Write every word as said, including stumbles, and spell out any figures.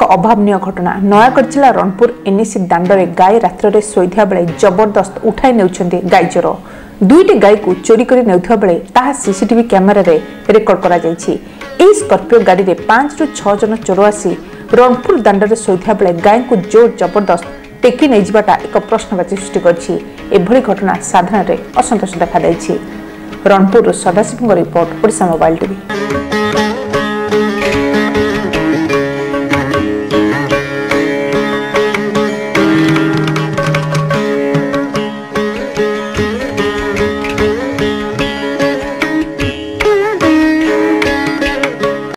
अभावन घटना नयागढ़ जिला रणपुर एनएसी दांडे गाय रात्र शोधा बेले जबरदस्त उठाई नेउछन्ते गाय चोर दुईटी गाय को चोरी कर नेउथबा बेले ताहा सीसीटीवी कैमेरा रे रेकर्ड करा जायछि। एही स्कॉर्पियो गाड़ी रे पांच रु छह जन चोर आसी रणपुर दांडे शोधा बेले गाय को जोर जबरदस्त टेकी नै जिबाटा एक प्रश्नवाची सृष्टि करछि। एभली घटना साधारण रे असंतोष देखा दैछि। Ranpur Sadashiv report Odisha mobile TV.